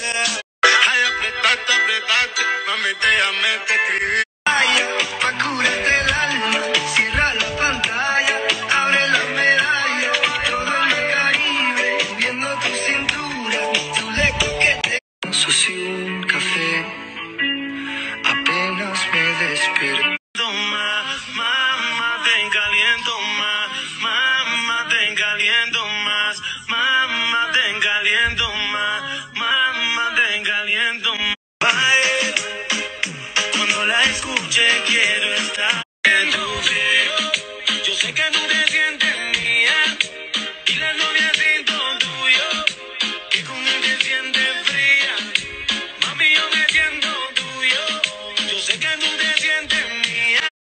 Ay, apretaste, apretaste, mami, te llamé, te escribí. Pa' curarte el alma, cierra la pantalla, abre la medalla, todo en el Caribe, viendo tu cintura, tú le coqueteas. Sucio un café, apenas me despierto. Mamá, te caliento más, mamá, te caliento más, mamá, te caliento más, mamá, te caliento más. Bye. Cuando la escuche quiero estar en tu piel. Yo sé que tú te sientes mía y la noviecito tuyo, que con él te sientes fría. Mami, yo me siento tuyo. Yo sé que tú te sientes mía.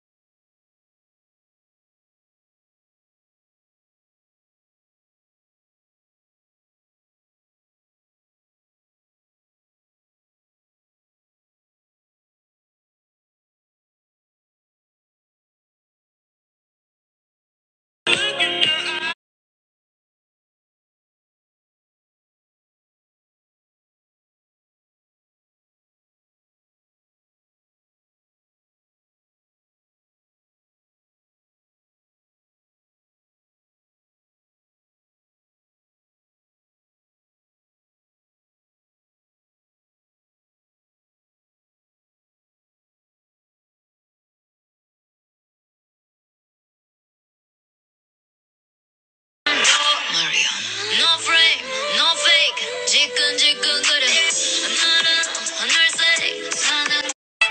No frame, no fake. 지끈지끈거려. 하늘은 하늘색 사는.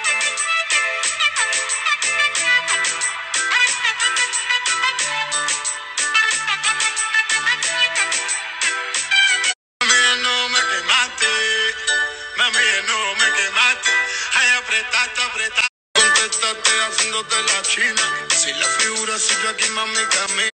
Mami, no me quemaste, mami, no me quemaste. Ay, apretaste, apretaste. Contestaste haciéndote la china. Si la figura sigue aquí, mami, camina.